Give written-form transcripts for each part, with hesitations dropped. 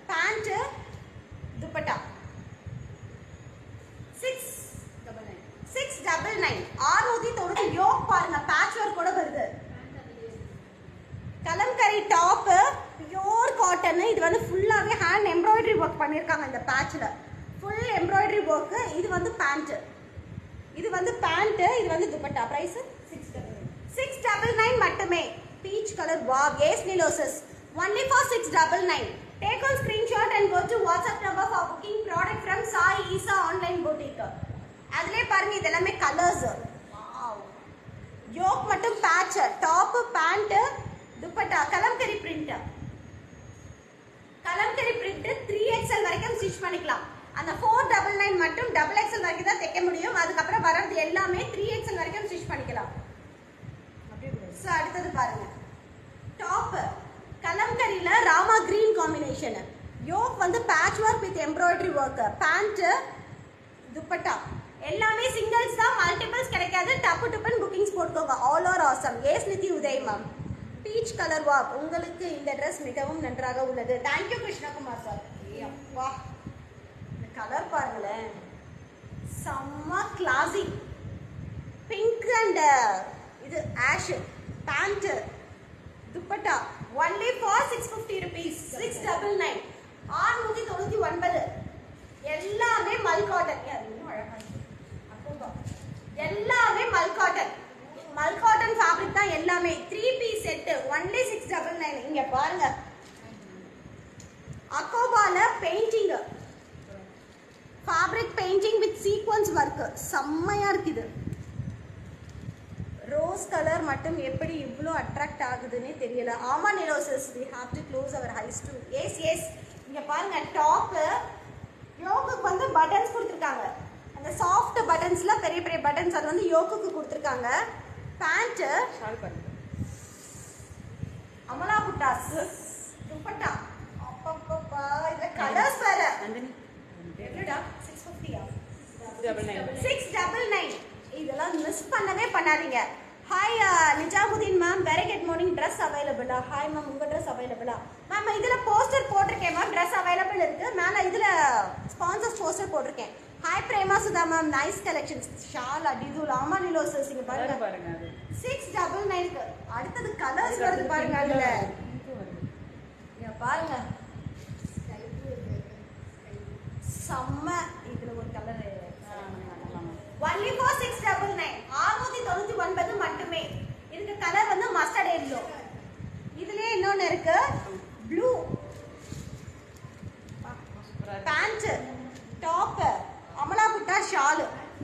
Pant dupatta 699 690 yoke பாருங்க patch work கூட வருது கலம்கரி டாப் பியூர் காட்டன் இது வந்து ஃபுல்லாவே ஹேண்ட் எம்ப்ராய்டரி ஒர்க் பண்ணிருக்காங்க இந்த பேட்ச்ல ஃபுல் எம்ப்ராய்டரி ஒர்க் இது வந்து பேண்ட் இது வந்து துப்பட்டா பிரைஸ் 699 மட்டுமே பீச் கலர் வாவ் ஏஸ் நிலோசஸ் only for 699 take on screenshot and go to WhatsApp number for booking product from Sai Isa online boutique அதுலயே பாருங்க இதெல்லாம் கலர்ஸ் வாவ் யோக் மட்டும் patch top pant dupatta kalamkari print 3XL வரைக்கும் ஸ்டிட்ச் பண்ணிக்கலாம் அந்த 499 மட்டும் XXL வரைக்கும் தான் தைக்க முடியும் அதுக்கப்புறம் வரது எல்லாமே 3XL வரைக்கும் ஸ்டிட்ச் பண்ணிக்கலாம் சோ அடுத்து பாருங்க டாப் கலம்கரியில ராமா கிரீன் காம்பினேஷன் யோக் வந்து patch work with embroidery work pant dupatta எல்லாமே சிங்கிள்ஸ் தான் மல்டிபிள்ஸ் கிடைக்காது டப்பு டப்புன்னு புக்கிங்ஸ் போட்டுக்கோங்க ஆல் ஆர் ஆசம் ஏஸ் Nidhi Uday ma'am peach colour வாக் உங்களுக்கு இந்த ட்ரெஸ் மிகவும் நன்றாக உள்ளது தேங்க்யூ கிருஷ்ணகுமார் சார் அப்பா இந்த கலர் பாருங்களேன் செம்ம கிளாசி பிங்க் அண்ட் இது ash pant dupatta only for 650 rupees 699 699 எல்லாமே மல் காட்டன் இன்னும் அழகா இருக்கு எல்லாமே மல் காட்டன் ஃபேப்ரிக் தான் எல்லாமே 3 பீஸ் செட் only 699 இங்க பாருங்க அக்கோபால painting fabric painting with sequins work செம்மையா இருக்குது ரோஸ் கலர் மட்டும் எப்படி இவ்ளோ அட்ராக்ட் ஆகுதுன்னே தெரியல ஆமா நிலோசஸ் we have to close our eyes too yes இங்க பாருங்க டாப் யோக்குக்கு வந்து பட்டன்ஸ் கொடுத்திருக்காங்க அந்த சாஃப்ட் பட்டன்ஸ்ல பெரிய பெரிய பட்டன்ஸ் அது வந்து யோக்குக்கு கொடுத்திருக்காங்க பேண்ட் ஷால் பாருங்க அமலா புட்டாஸ் துப்பட்டா அப்பப்பா இந்த கலர்ஸ் வேற எவ்வளவுடா 699 இதெல்லாம் மிஸ் பண்ணவே பண்ணாதீங்க hi Nizamuddin ma'am very good morning dress அவைலபிளா ஹாய் மேம் உங்க ட்ரெஸ் அவைலபிளா மேம் இதுல போஸ்டர் போட்டிருக்கேன் மேம் ட்ரெஸ் அவைலபிள் இருக்கு மேல இதுல ஸ்பான்சர்ஸ் போஸ்டர் போட்டிருக்கேன் hi Prema Sudha ma'am nice collections shawl அடிதுல் ஆமா நிலோசஸ் இங்க பாருங்க 699 க்கு அடுத்து கலர்ஸ் வருது பாருங்க அதுல இங்க பாருங்க செம்ம இதுல ஒரு கலர் only for 699 699 மட்டுமே இதுக்கு கலர் வந்து மஸ்டர்ட் எல்லோ இதுலயே இன்னொன்னு இருக்கு ப்ளூ பேண்ட் டாப் அமலா புட்டா ஷால்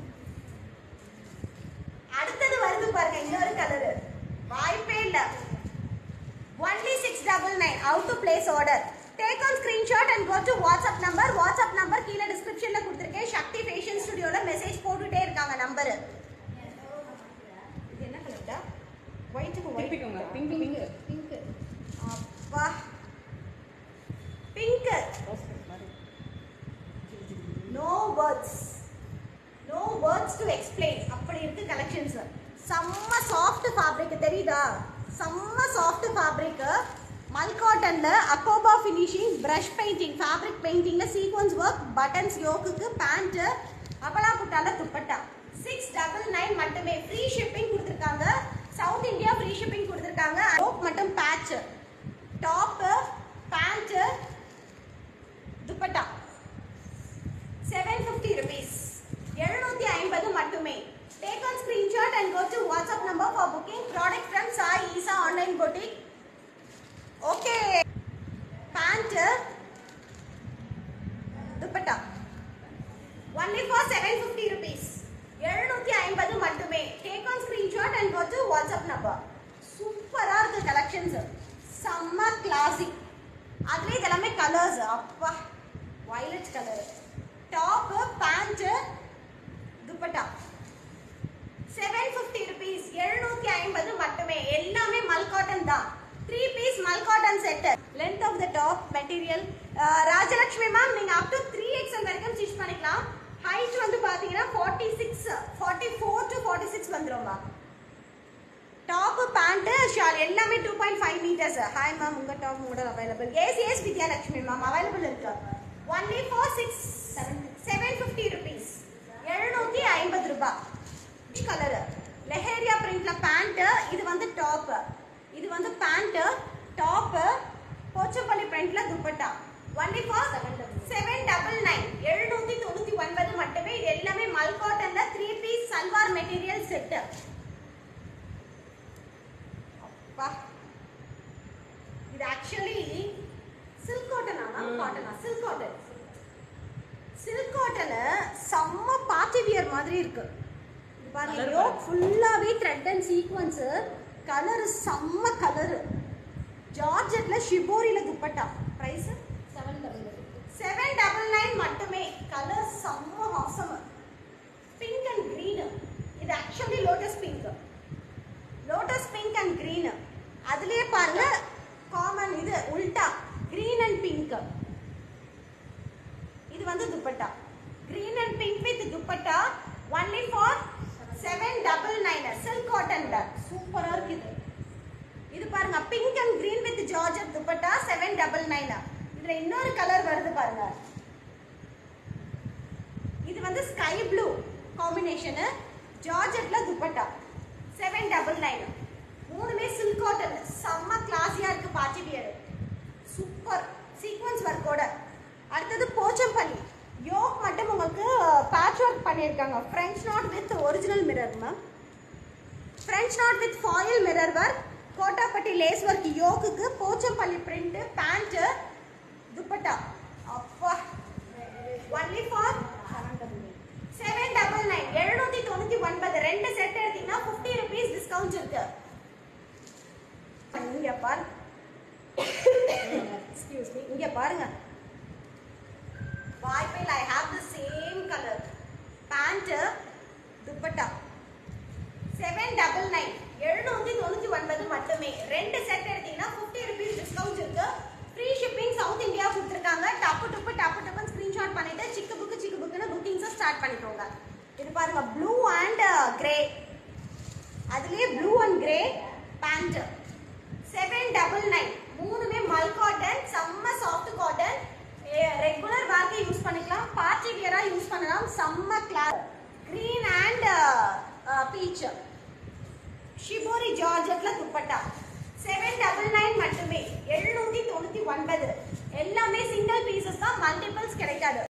அடுத்து வருது பாருங்க இன்னொரு கலர் வாய்ப்பே இல்ல only 699 how to place order take on screenshot and go to WhatsApp number கீழ descriptionல கொடுத்திருக்கேன் சக்தி ஃபேஷன் ஸ்டுடியோல மெசேஜ் போட்டுட்டே இருக்காங்க நம்பர் இது என்ன கலர்டா ஒயிட்க்கு ஒயிட் பிங்க் அப்பா pink no words to explain அப்படி இருக்கு கலெக்ஷன்ஸ் செம்ம சாஃப்ட் ஃபேப்ரிக் தெரியுதா செம்ம சாஃப்ட் ஃபேப்ரிக் மல் காட்டன்ல அக்கோபா ஃபினிஷிங் பிரஷ் பெயிண்டிங் ஃபேப்ரிக் பெயிண்டிங்ல சீக்வென்ஸ் ஒர்க் பட்டன்ஸ் யோக்குக்கு பேண்ட் அபலா புட்டால துப்பட்டா 699 மட்டுமே ஃப்ரீ ஷிப்பிங் கொடுத்திருக்காங்க சவுத் இந்தியா ஃப்ரீ ஷிப்பிங் கொடுத்திருக்காங்க யோக் மட்டும் patch top pant dupatta 750 rupees 750 மட்டுமே take on screenshot and go to WhatsApp number for booking product from Sai Isa online boutique okay pant dupatta only for 750 rupees 750 மட்டுமே take on screenshot and go to WhatsApp number சூப்பரா இருக்கு collections செம்ம கிளாசி அதுல இதெல்லாம் colours அப்பா violet colour top pant dupatta 750 rupees 750 மட்டுமே எல்லாமே மல் cotton தான் 3 piece mul cotton set length of the top material Rajalakshmi ma'am நீங்க up to 3XL வரைக்கும் ஸ்டிட்ச் பண்ணிக்கலாம் height வந்து பாத்தீங்கன்னா 44 to 46 வந்துரும்மா டாப் பேண்ட் பேண்ட் ஷால் எல்லாமே 2.5 மீட்டர்ஸ். ஹாய் மேம், உங்க top model available. Yes Vidyalakshmi ma'am available இருக்கு. Only for 750 rupees. 750 ரூபாய். கலர் லெஹேரியா பிரிண்ட்ல பேண்ட். இது வந்து டாப், இது வந்து பேண்ட் டாப். போச்சம்பள்ளி பிரிண்ட்ல துப்பட்டா. Only for 799. 799 மட்டுமே. இது எல்லாமே மல் காட்டன்ல 3 பீஸ் சல்வார் மெட்டீரியல் செட். இது ஆக்சுவலி சில்க் காட்டனா காட்டனா சில்க் காட்டன். சில்க் காட்டன் செம்ம பார்ட்டி வியர் மாதிரி இருக்கு. பாருங்க, யோக் ஃபுல்லாவே த்ரெட் அண்ட் சீக்வென்ஸ். கலர் செம்ம கலர். ஜார்ஜெட்ல ஷிபோரில துப்பட்டா. பிரைஸ் 799 மட்டுமே. கலர் செம்ம ஆசம். Pink and green. இது actually lotus pink. Lotus pink and green. அதுலயே பாருங்க காமன் இது உல்டா கிரீன் அண்ட் பிங்க். இது வந்து dupatta. Green and pink with dupatta. Only for 799. Silk காட்டன்ல சூப்பரா இருக்கு இது. இது பாருங்க pink and green with georgette dupatta 799. இதுல இன்னொரு கலர் வருது பாருங்க. இது வந்து ஸ்கை ப்ளூ காம்பினேஷன். ஜார்ஜெட்ல துப்பட்டா 799. மூணுமே சில்க் காட்டன். செம்ம கிளாஸியா இருக்கு. பார்ட்டி வியர் சூப்பர் சீக்வென்ஸ் ஒர்க்கோட. அடுத்தது போச்சம்பள்ளி. யோக் மட்டும் உங்களுக்கு பேட்ச் ஒர்க் பண்ணியிருக்காங்க. French knot with original mirror ma'am. French knot with foil mirror work. Kottappatti lace work. யோக்குக்கு போச்சம்பள்ளி பிரிண்ட். பேண்ட் துப்பட்டா. அப்பா ஒன்லி ஃபார் 799. 799. ரெண்டு செட் எடுத்தீங்கன்னா 50 rupees டிஸ்கவுண்ட் இருக்கு. இங்க பாருங்க. எக்ஸ்கியூஸ் மீ, இங்க பாருங்க. வாய்ப்பில் I have the same color. Pant dupatta 799. 799 மட்டுமே. ரெண்டு செட் எடுத்தீங்கன்னா 50 rupees டிஸ்கவுண்ட் இருக்கு. ஃப்ரீ ஷிப்பிங் சவுத் இந்தியா கொடுத்துருக்காங்க. டப்பு டப்புன்னு ஸ்கிரீன்ஷாட் பண்ணிட்டு சிக்கு புக்குன்னு புக்கிங்ஸ் ஸ்டார்ட் பண்ணிக்கோங்க. இது பாருங்க ப்ளூ அண்ட் கிரே. அதுலயே ப்ளூ அண்ட் கிரே பேண்ட் 799. மூணுமே மல் காட்டன். செம்ம சாஃப்ட் காட்டன். ரெகுலர் வேர்க்கு யூஸ் பண்ணிக்கலாம். பார்ட்டி வியரா யூஸ் பண்ணலாம். செம்ம class. Green and peach. Shibori ஜார்ஜெட்ல துப்பட்டா 799 மட்டுமே. 799. எல்லாமே சிங்கிள் பீசஸ் தான், மல்டிபிள்ஸ் கிடைக்காது.